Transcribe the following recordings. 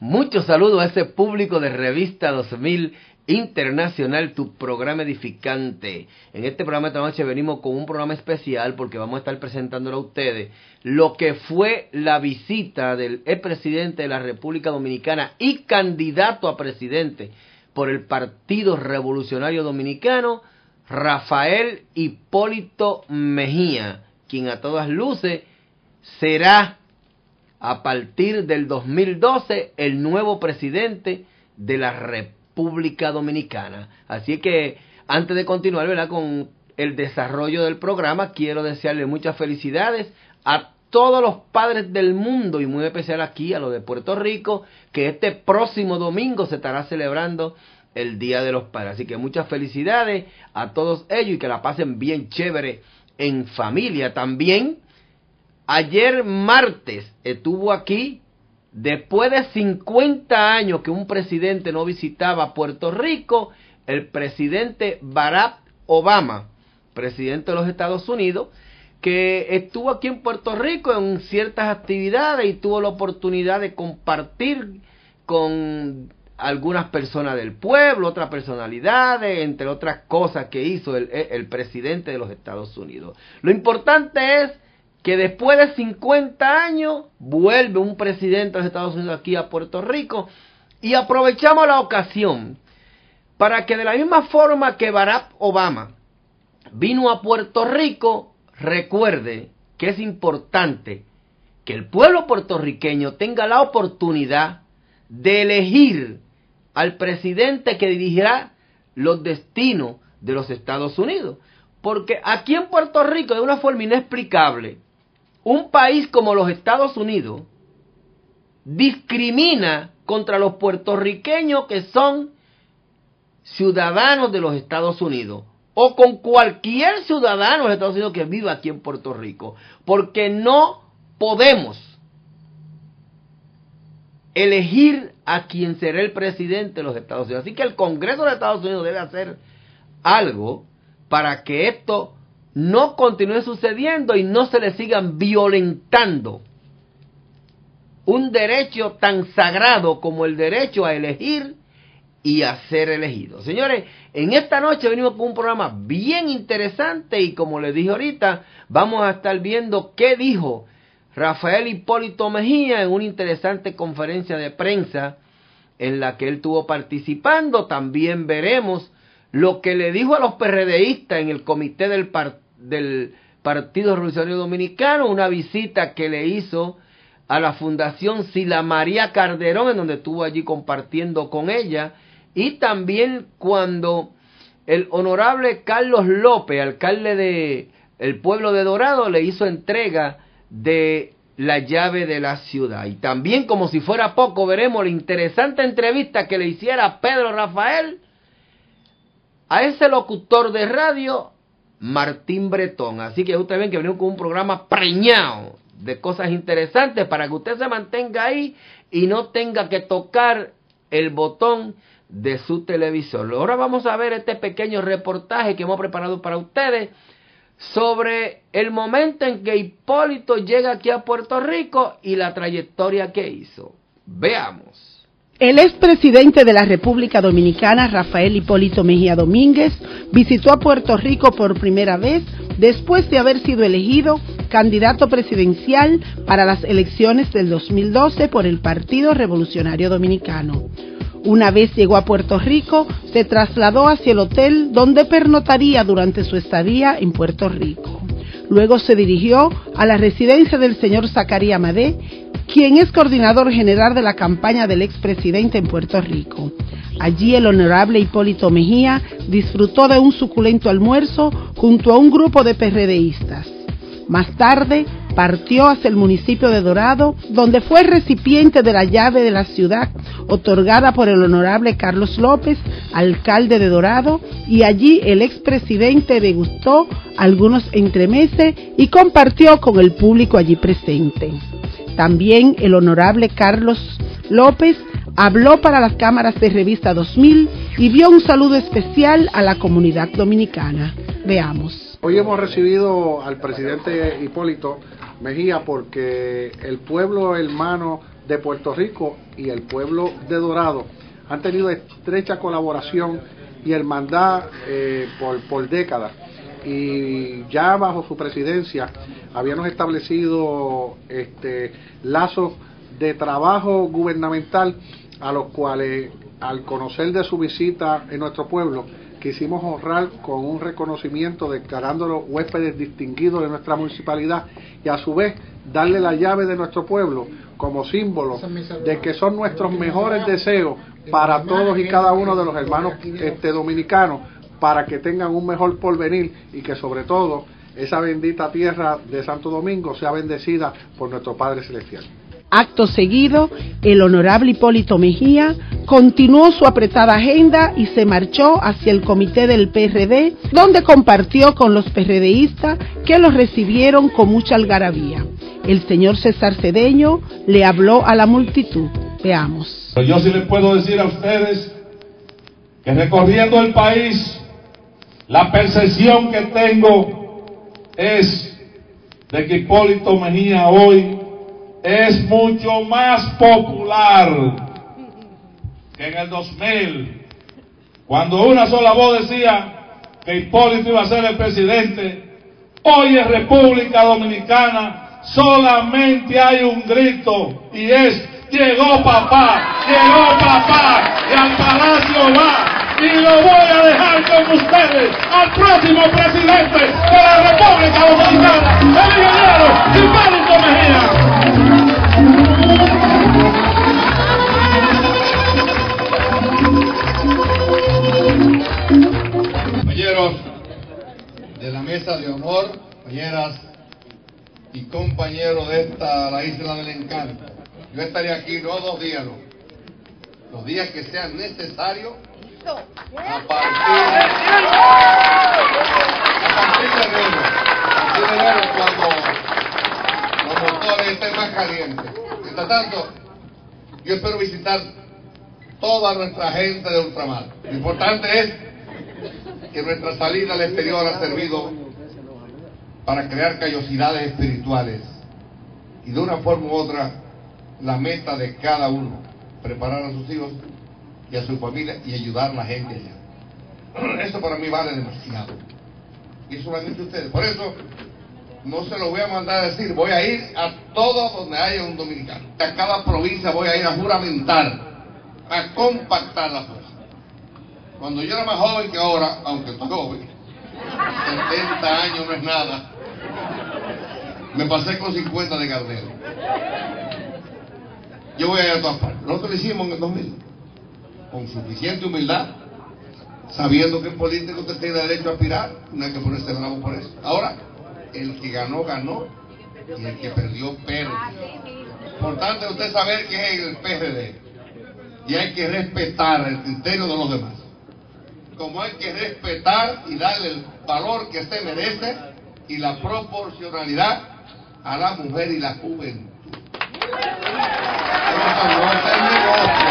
Muchos saludos a ese público de Revista 2000 Internacional, tu programa edificante. En este programa esta noche venimos con un programa especial porque vamos a estar presentándole a ustedes lo que fue la visita del expresidente de la República Dominicana y candidato a presidente por el Partido Revolucionario Dominicano, Rafael Hipólito Mejía, quien a todas luces será a partir del 2012 el nuevo presidente de la República Dominicana. Así que antes de continuar, ¿verdad?, con el desarrollo del programa, quiero desearle muchas felicidades a todos los padres del mundo y muy especial aquí a los de Puerto Rico, que este próximo domingo se estará celebrando el Día de los Padres. Así que muchas felicidades a todos ellos y que la pasen bien chévere en familia. También ayer martes estuvo aquí, después de 50 años que un presidente no visitaba Puerto Rico, el presidente Barack Obama, presidente de los Estados Unidos, que estuvo aquí en Puerto Rico en ciertas actividades y tuvo la oportunidad de compartir con algunas personas del pueblo, otras personalidades, entre otras cosas que hizo el presidente de los Estados Unidos. Lo importante es que después de 50 años vuelve un presidente de los Estados Unidos aquí a Puerto Rico y aprovechamos la ocasión para que de la misma forma que Barack Obama vino a Puerto Rico, recuerde que es importante que el pueblo puertorriqueño tenga la oportunidad de elegir al presidente que dirigirá los destinos de los Estados Unidos. Porque aquí en Puerto Rico, de una forma inexplicable, un país como los Estados Unidos discrimina contra los puertorriqueños que son ciudadanos de los Estados Unidos, o con cualquier ciudadano de los Estados Unidos que viva aquí en Puerto Rico, porque no podemos elegir a quien será el presidente de los Estados Unidos. Así que el Congreso de Estados Unidos debe hacer algo para que esto no continúe sucediendo y no se le sigan violentando un derecho tan sagrado como el derecho a elegir y a ser elegido. Señores, en esta noche venimos con un programa bien interesante y como les dije ahorita, vamos a estar viendo qué dijo Rafael Hipólito Mejía en una interesante conferencia de prensa en la que él estuvo participando. También veremos lo que le dijo a los PRDistas en el comité del Partido Revolucionario Dominicano, una visita que le hizo a la Fundación Sila María Calderón, en donde estuvo allí compartiendo con ella, y también cuando el honorable Carlos López, alcalde de el pueblo de Dorado, le hizo entrega de la llave de la ciudad. Y también, como si fuera poco, veremos la interesante entrevista que le hiciera Pedro Rafael a ese locutor de radio, Martín Bretón. Así que ustedes ven que venimos con un programa preñado de cosas interesantes para que usted se mantenga ahí y no tenga que tocar el botón de su televisor. Ahora vamos a ver este pequeño reportaje que hemos preparado para ustedes sobre el momento en que Hipólito llega aquí a Puerto Rico y la trayectoria que hizo. Veamos. El expresidente de la República Dominicana, Rafael Hipólito Mejía Domínguez, visitó a Puerto Rico por primera vez después de haber sido elegido candidato presidencial para las elecciones del 2012 por el Partido Revolucionario Dominicano. Una vez llegó a Puerto Rico, se trasladó hacia el hotel donde pernotaría durante su estadía en Puerto Rico. Luego se dirigió a la residencia del señor Zacarías Madé, quien es coordinador general de la campaña del expresidente en Puerto Rico. Allí el honorable Hipólito Mejía disfrutó de un suculento almuerzo junto a un grupo de PRDistas. Más tarde partió hacia el municipio de Dorado, donde fue recipiente de la llave de la ciudad otorgada por el honorable Carlos López, alcalde de Dorado, y allí el expresidente degustó algunos entremeses y compartió con el público allí presente. También el honorable Carlos López habló para las cámaras de Revista 2000 y dio un saludo especial a la comunidad dominicana. Veamos. Hoy hemos recibido al presidente Hipólito Mejía porque el pueblo hermano de Puerto Rico y el pueblo de Dorado han tenido estrecha colaboración y hermandad por décadas, y ya bajo su presidencia habíamos establecido lazos de trabajo gubernamental, a los cuales, al conocer de su visita en nuestro pueblo, quisimos honrar con un reconocimiento declarándolo huéspedes distinguidos de nuestra municipalidad, y a su vez darle la llave de nuestro pueblo como símbolo de que son nuestros mejores deseos para todos y cada uno de los hermanos dominicanos, para que tengan un mejor porvenir, y que sobre todo esa bendita tierra de Santo Domingo sea bendecida por nuestro Padre Celestial. Acto seguido, el honorable Hipólito Mejía continuó su apretada agenda y se marchó hacia el comité del PRD, donde compartió con los PRDistas que los recibieron con mucha algarabía. El señor César Cedeño le habló a la multitud. Veamos. Yo sí les puedo decir a ustedes que recorriendo el país, la percepción que tengo es de que Hipólito Mejía hoy es mucho más popular que en el 2000, cuando una sola voz decía que Hipólito iba a ser el presidente. Hoy en República Dominicana solamente hay un grito, y es: llegó papá, y al palacio va. Y lo voy a dejar con ustedes al próximo presidente de la República Dominicana, el ingeniero Hipólito Mejía. Compañeros de la mesa de honor, compañeras y compañeros de la Isla del Encanto, yo estaré aquí no 2 días, no, los días que sean necesarios, a partir de enero, cuando los motores estén más calientes. Mientras tanto, yo espero visitar toda nuestra gente de ultramar. Lo importante es que nuestra salida al exterior ha servido para crear callosidades espirituales, y de una forma u otra la meta de cada uno, preparar a sus hijos y a su familia y ayudar a la gente allá. Eso para mí vale demasiado, y eso lo han hecho ustedes. Por eso no se lo voy a mandar a decir, voy a ir a todo donde haya un dominicano, a cada provincia voy a ir a juramentar, a compactar la fuerza. Cuando yo era más joven que ahora, aunque estoy joven, 70 años no es nada, me pasé con 50 de carnero. Yo voy a ir a todas partes. Nosotros lo hicimos en el 2000, con suficiente humildad, sabiendo que en política usted tiene derecho a aspirar, no hay que ponerse bravo por eso. Ahora, el que ganó, ganó, y el que perdió, perdió. Importante es usted saber qué es el PRD, y hay que respetar el criterio de los demás, como hay que respetar y darle el valor que se merece y la proporcionalidad a la mujer y la juventud. Eso no es el negocio.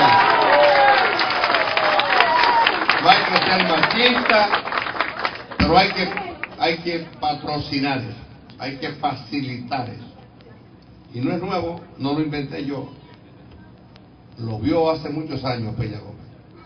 No hay que ser machista, pero hay que patrocinar eso, hay que facilitar eso. Y no es nuevo, no lo inventé yo, lo vio hace muchos años Peña Gómez.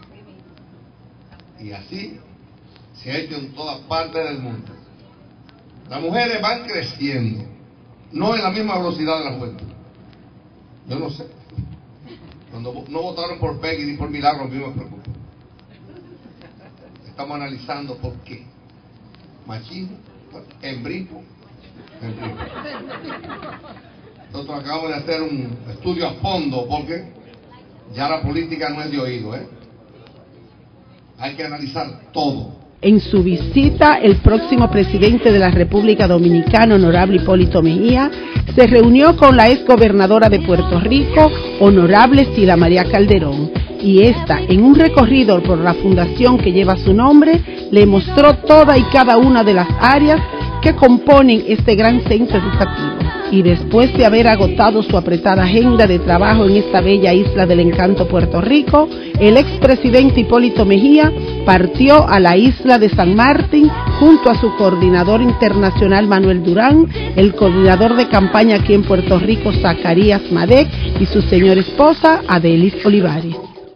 Y así se ha hecho en todas partes del mundo. Las mujeres van creciendo, no en la misma velocidad de la juventud. Yo no sé. Cuando no votaron por Peggy ni por Milagro, a mí me preocupa. Estamos analizando por qué. Machismo, embrismo. Nosotros acabamos de hacer un estudio a fondo, porque ya la política no es de oído, hay que analizar todo. En su visita, el próximo presidente de la República Dominicana, honorable Hipólito Mejía, se reunió con la exgobernadora de Puerto Rico, honorable Sila María Calderón, y esta, en un recorrido por la fundación que lleva su nombre, le mostró toda y cada una de las áreas que componen este gran centro educativo. Y después de haber agotado su apretada agenda de trabajo en esta bella isla del encanto Puerto Rico, el expresidente Hipólito Mejía partió a la isla de San Martín junto a su coordinador internacional Manuel Durán, el coordinador de campaña aquí en Puerto Rico Zacarías Madec y su señora esposa Adelis Olivares.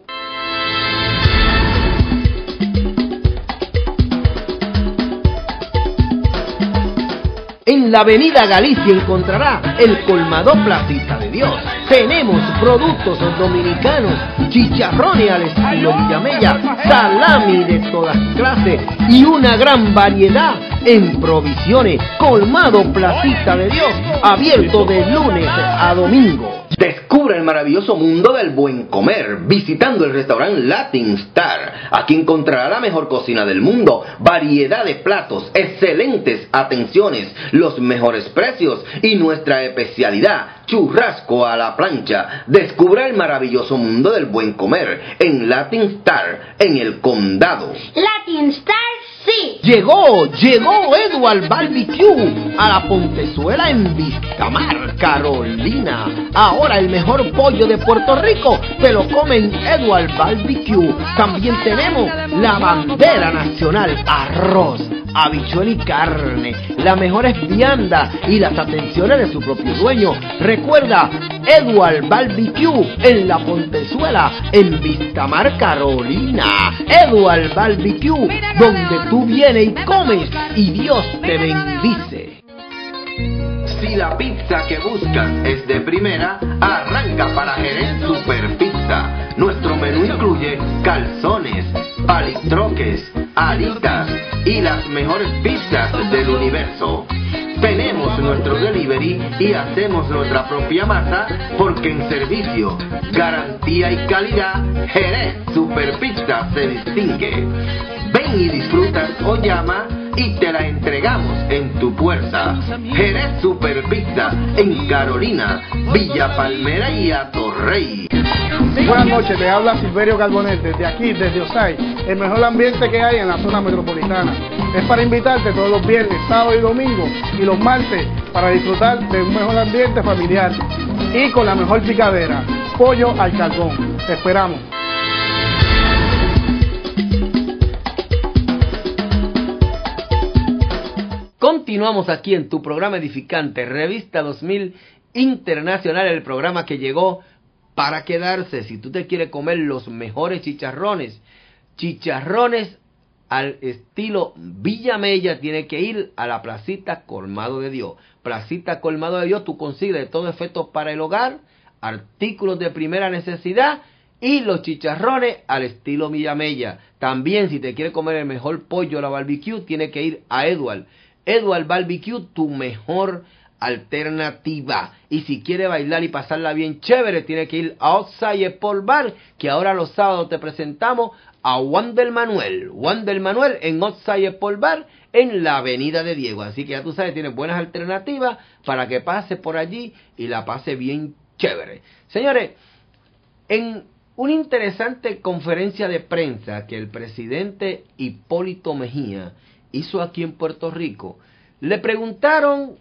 En la avenida Galicia encontrará el colmado Placita de Dios. Tenemos productos dominicanos, chicharrones al estilo Villamella, salami de todas clases y una gran variedad en provisiones. Colmado Placita de Dios, abierto de lunes a domingo. Descubre el maravilloso mundo del buen comer visitando el restaurante Latin Star. Aquí encontrará la mejor cocina del mundo, variedad de platos, excelentes atenciones, los mejores precios y nuestra especialidad, churrasco a la plancha. Descubra el maravilloso mundo del buen comer en Latin Star, en el condado. Latin Star, sí. Llegó Edward Barbecue a la Pontezuela en Vistamar, Carolina. Ahora el mejor pollo de Puerto Rico te lo comen Edward Barbecue. También tenemos la bandera nacional, arroz, habichuela y carne, las mejores viandas y las atenciones de su propio dueño. Recuerda, Edward Barbecue en la Pontezuela, en Vistamar, Carolina. Edward Barbecue, donde tú vienes y comes y Dios te bendice. Si la pizza que buscas es de primera, arranca para Jerez Super Pizza. Nuestro menú incluye calzones, palitroques, alitas y las mejores pizzas del universo. Tenemos nuestro delivery y hacemos nuestra propia masa porque en servicio, garantía y calidad, Jerez Super Pizza se distingue. Ven y disfrutas o llama y te la entregamos en tu puerta. Jerez Super Pizza en Carolina, Villa Palmera y Atorrey. Buenas noches, te habla Silverio Carbonell desde aquí, desde Osay, el mejor ambiente que hay en la zona metropolitana. Es para invitarte todos los viernes, sábado y domingo y los martes para disfrutar de un mejor ambiente familiar y con la mejor picadera, pollo al carbón. Te esperamos. Continuamos aquí en tu programa edificante, Revista 2000 Internacional, el programa que llegó para quedarse. Si tú te quieres comer los mejores chicharrones al estilo Villamella, tienes que ir a la Placita Colmado de Dios. Placita Colmado de Dios, tú consigues de todo efecto para el hogar, artículos de primera necesidad y los chicharrones al estilo Villamella. También, si te quieres comer el mejor pollo a la barbecue, tienes que ir a Edward Barbecue, tu mejor alternativa. Y si quieres bailar y pasarla bien chévere, tienes que ir a Outside Sport Bar, que ahora los sábados te presentamos a Juan del Manuel en Outside Sport Bar en la Avenida de Diego. Así que ya tú sabes, tienes buenas alternativas para que pase por allí y la pase bien chévere. Señores, en una interesante conferencia de prensa que el presidente Hipólito Mejía hizo aquí en Puerto Rico, le preguntaron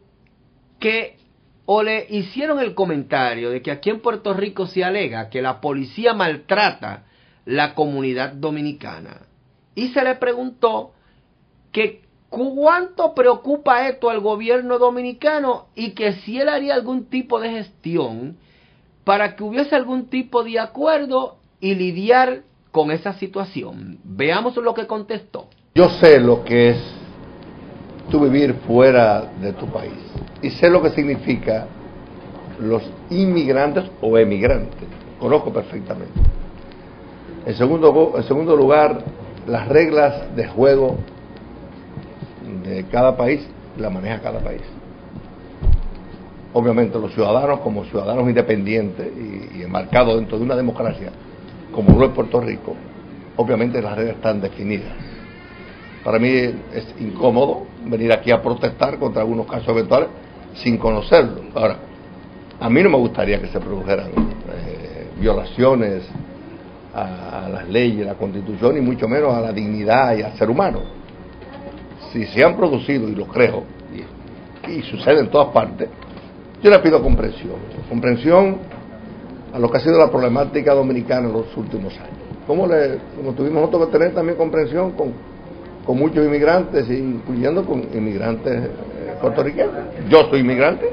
o le hicieron el comentario de que aquí en Puerto Rico se alega que la policía maltrata la comunidad dominicana. Y se le preguntó que cuánto preocupa esto al gobierno dominicano y que si él haría algún tipo de gestión para que hubiese algún tipo de acuerdo y lidiar con esa situación. Veamos lo que contestó. Yo sé lo que es tú vivir fuera de tu país y sé lo que significa los inmigrantes o emigrantes. Conozco perfectamente. En segundo lugar, las reglas de juego de cada país las maneja cada país. Obviamente los ciudadanos, como ciudadanos independientes y enmarcados dentro de una democracia como lo es Puerto Rico, obviamente las reglas están definidas. Para mí es incómodo venir aquí a protestar contra algunos casos eventuales sin conocerlos. Ahora, a mí no me gustaría que se produjeran violaciones a las leyes, a la Constitución y mucho menos a la dignidad y al ser humano. Si se han producido, y lo creo, y sucede en todas partes, yo le pido comprensión a lo que ha sido la problemática dominicana en los últimos años. como tuvimos nosotros que tener también comprensión con muchos inmigrantes, incluyendo con inmigrantes puertorriqueños. Yo soy inmigrante.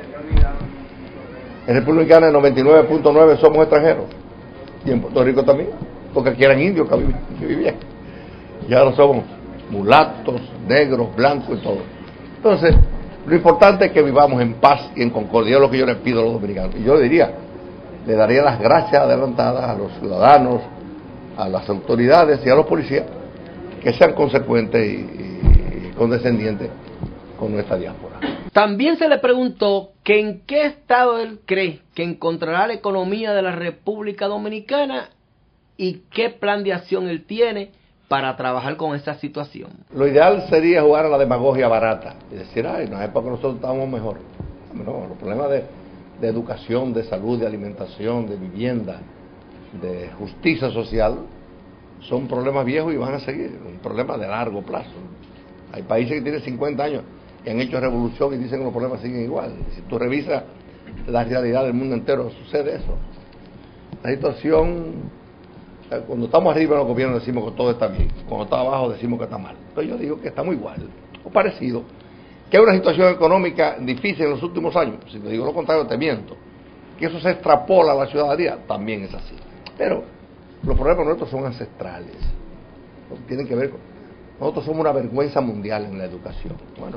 En República Dominicana el 99.9 somos extranjeros. Y en Puerto Rico también, porque aquí eran indios que vivían. Y ahora somos mulatos, negros, blancos y todo. Entonces, lo importante es que vivamos en paz y en concordia, es lo que yo les pido a los dominicanos. Y yo le daría las gracias adelantadas a los ciudadanos, a las autoridades y a los policías, que sean consecuentes y condescendientes con nuestra diáspora. También se le preguntó que en qué estado él cree que encontrará la economía de la República Dominicana y qué plan de acción él tiene para trabajar con esta situación. Lo ideal sería jugar a la demagogia barata y decir, en una época nosotros estábamos mejor. No, los problemas de educación, de salud, de alimentación, de vivienda, de justicia social, son problemas viejos y van a seguir, un problema de largo plazo. Hay países que tienen 50 años que han hecho revolución y dicen que los problemas siguen igual. Si tú revisas la realidad del mundo entero, sucede eso. La situación, cuando estamos arriba en los gobiernos decimos que todo está bien, cuando está abajo decimos que está mal. Pero yo digo que estamos igual, o parecido. Que hay una situación económica difícil en los últimos años, si te digo lo contrario te miento. Que eso se extrapola a la ciudadanía, también es así. Pero los problemas nuestros son ancestrales, tienen que ver con... Nosotros somos una vergüenza mundial en la educación. Bueno,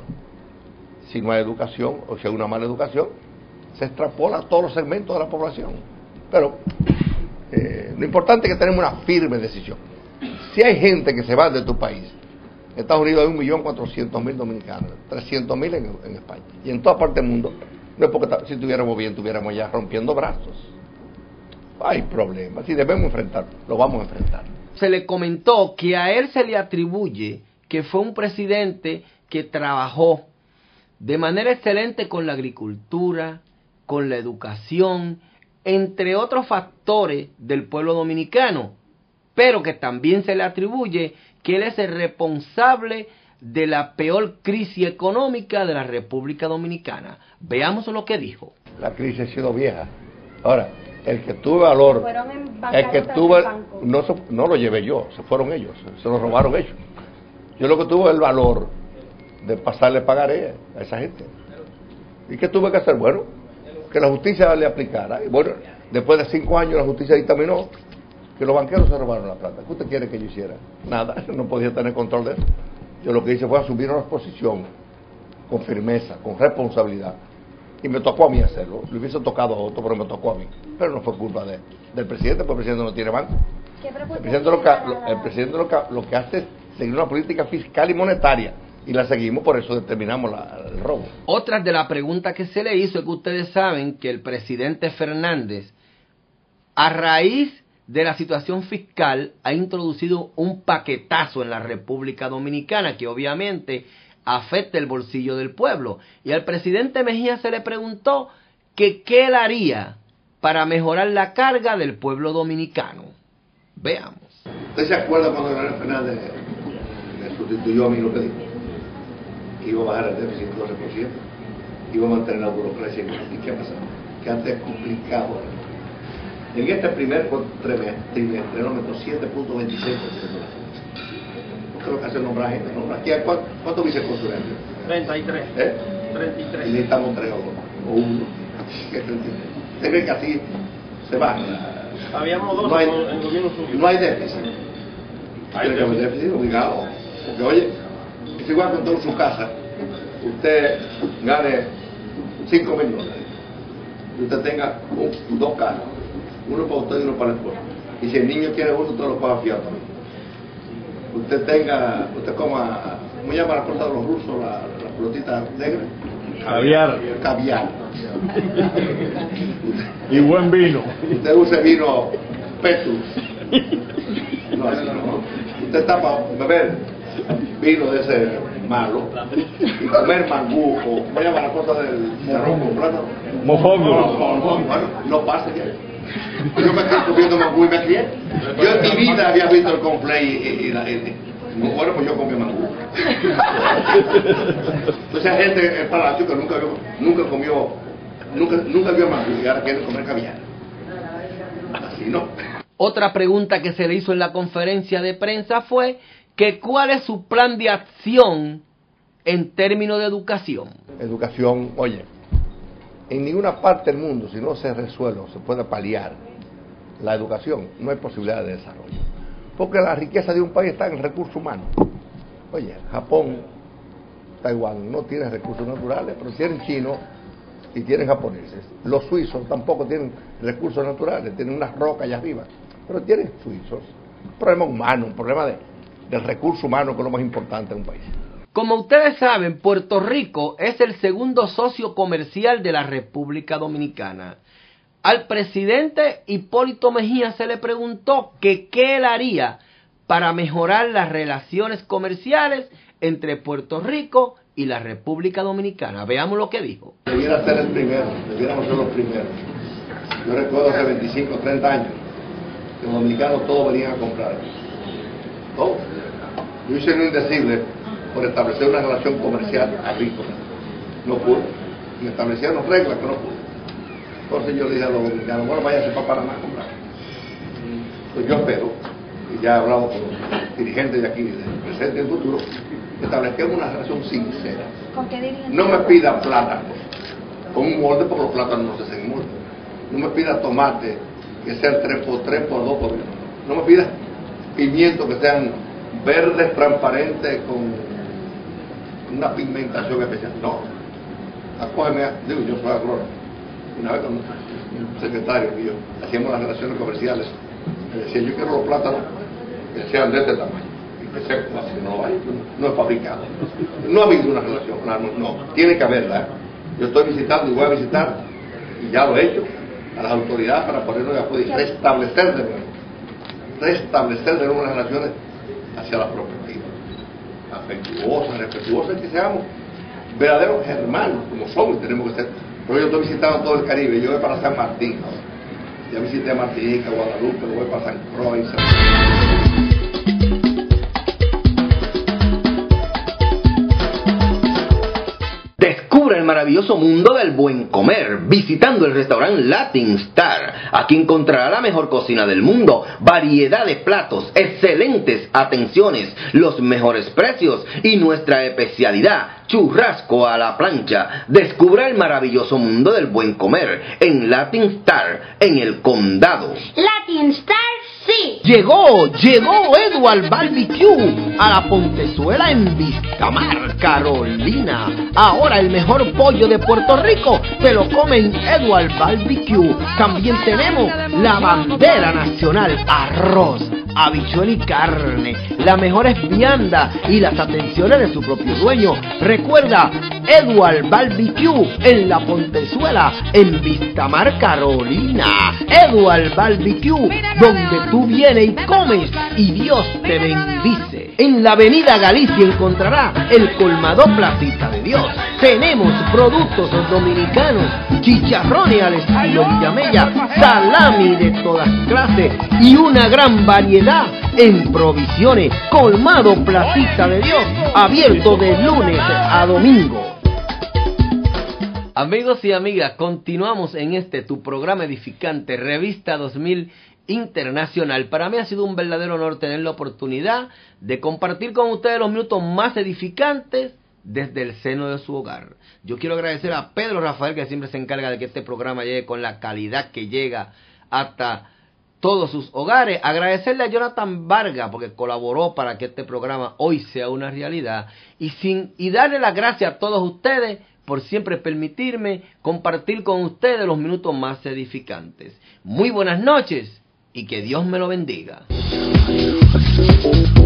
si no hay educación o si hay una mala educación, se extrapola a todos los segmentos de la población. Pero lo importante es que tenemos una firme decisión. Si hay gente que se va de tu país, en Estados Unidos hay 1.400.000 dominicanos, 300.000 en España, y en toda parte del mundo, no es porque si estuviéramos bien, estuviéramos ya rompiendo brazos. Hay problemas, y debemos enfrentarlo, lo vamos a enfrentar. Se le comentó que a él se le atribuye que fue un presidente que trabajó de manera excelente con la agricultura, con la educación, entre otros factores del pueblo dominicano, pero que también se le atribuye que él es el responsable de la peor crisis económica de la República Dominicana. Veamos lo que dijo. La crisis ha sido vieja. Ahora, el que tuvo valor, el que tuvo, no lo llevé yo, se fueron ellos, se lo robaron ellos. Yo lo que tuve es el valor de pasarle pagaré a esa gente. ¿Y qué tuve que hacer? Bueno, que la justicia le aplicara. Y bueno, después de 5 años la justicia dictaminó que los banqueros se robaron la plata. ¿Qué usted quiere que yo hiciera? Nada, no podía tener control de eso. Yo lo que hice fue asumir una posición con firmeza, con responsabilidad. Y me tocó a mí hacerlo. Le hubiese tocado a otro, pero me tocó a mí. Pero no fue culpa del presidente, porque el presidente no tiene banco. El presidente lo que hace es seguir una política fiscal y monetaria. Y la seguimos, por eso determinamos el robo. Otra de las preguntas que se le hizo es que ustedes saben que el presidente Fernández, a raíz de la situación fiscal, ha introducido un paquetazo en la República Dominicana que obviamente afecta el bolsillo del pueblo. Y al presidente Mejía se le preguntó que qué él haría para mejorar la carga del pueblo dominicano. Veamos. ¿Usted se acuerda cuando Leonel Fernández me sustituyó a mí lo que dijo? Que iba a bajar el déficit 12%, iba a mantener la burocracia. ¿Y qué ha pasado? Que antes es complicado. En este primer trimestre no aumentó 7.26% la creo que hace nombrar gente. Aquí, ¿cuántos viceconsulentes? 33. 33. Y necesitamos 3 o 1. ¿Usted cree que así se va? Habíamos 2 no hay, en gobierno suyo. No hay déficit. Tiene que haber déficit obligado. Porque, oye, es igual que en toda su casa. Usted gane 5 millones. Y usted tenga 2 carros. Uno para usted y uno para el esposo. Y si el niño quiere uno, usted lo paga fiado también. Usted coma, ¿cómo llama la cosa de los rusos, la pelotita negra? Caviar. Y buen vino. Usted use vino Petrus. No, así no. Usted está para beber vino de ese malo y comer mangú, o ¿cómo llama la cosa del arroz con plátano? Mofongo. Bueno, no pasa ya. Yo me estoy comiendo mangú y me crié. Yo en mi vida había visto el cornflake bueno, pues yo comí mangú. Entonces hay gente en el palacio que nunca vio mangú y ahora quiere comer caviar. Así no. Otra pregunta que se le hizo en la conferencia de prensa fue que cuál es su plan de acción en términos de educación. Educación, oye, en ninguna parte del mundo, si no se resuelve o se puede paliar la educación, no hay posibilidad de desarrollo. Porque la riqueza de un país está en el recurso humano. Oye, Japón, Taiwán no tienen recursos naturales, pero tienen chinos y tienen japoneses. Los suizos tampoco tienen recursos naturales, tienen unas rocas allá arriba, pero tienen suizos. Un problema humano, un problema del recurso humano, que es lo más importante de un país. Como ustedes saben, Puerto Rico es el segundo socio comercial de la República Dominicana. Al presidente Hipólito Mejía se le preguntó que qué él haría para mejorar las relaciones comerciales entre Puerto Rico y la República Dominicana. Veamos lo que dijo. Debiera ser el primero, debiéramos ser los primeros. Yo recuerdo hace 25 o 30 años que los dominicanos todos venían a comprar. Todos. Yo hice lo indecible por establecer una relación comercial agrícola. No pude. Me establecieron reglas que no pude. Entonces yo le dije a los dominicanos, bueno, váyanse para Panamá a comprar. Pues yo espero, y ya he hablado con los dirigentes de aquí, del presente y del futuro, que establezcamos una relación sincera. ¿Con qué dirigente? No me pida plátanos con un molde, porque los plátanos no se hacen en molde. No me pida tomate que sean 3x3 por 2x1. No me pida pimientos que sean verdes, transparentes, con una pigmentación especial. No. Acógeme, digo, yo soy agrónomo. Una vez con un secretario mío, hacíamos las relaciones comerciales. Me decía, yo quiero los plátanos que sean de este tamaño. Y que sean así, no es fabricado. No ha habido una relación, no, tiene que haberla. Yo estoy visitando y voy a visitar, y ya lo he hecho, a las autoridades para ponernos de acuerdo y restablecer de nuevo las relaciones hacia la perspectiva. Afectuosas, respetuosas, que seamos verdaderos hermanos, como somos y tenemos que ser. Pero yo estoy visitando todo el Caribe, yo voy para San Martín ahora. Ya visité Martinica, Guadalupe, voy para San Croix. Descubra el maravilloso mundo del buen comer visitando el restaurante Latin Star. Aquí encontrará la mejor cocina del mundo, variedad de platos, excelentes atenciones, los mejores precios y nuestra especialidad, churrasco a la plancha. Descubra el maravilloso mundo del buen comer en Latin Star, en el Condado. Latin Star, sí. Llegó Edward Barbecue a la Pontezuela en Vistamar, Carolina. Ahora el mejor pollo de Puerto Rico se lo come en Edward Barbecue. También tenemos la bandera nacional, arroz, habichuela y carne, las mejores viandas y las atenciones de su propio dueño. Recuerda, Edward Barbecue en la Pontezuela, en Vistamar, Carolina. Edward Barbecue, donde tú vienes y comes y Dios te bendice. En la avenida Galicia encontrará el colmador Placita de Dios. Tenemos productos dominicanos, chicharrones al estilo Villamella, salami de todas clases y una gran variedad en provisiones. Colmado Placita de Dios, abierto de lunes a domingo. Amigos y amigas, continuamos en tu programa edificante, Revista 2000 Internacional. Para mí ha sido un verdadero honor tener la oportunidad de compartir con ustedes los minutos más edificantes desde el seno de su hogar. Yo quiero agradecer a Pedro Rafael, que siempre se encarga de que este programa llegue con la calidad que llega hasta todos sus hogares. Agradecerle a Jonathan Vargas, porque colaboró para que este programa hoy sea una realidad. Y darle las gracias a todos ustedes por siempre permitirme compartir con ustedes los minutos más edificantes. Muy buenas noches y que Dios me lo bendiga.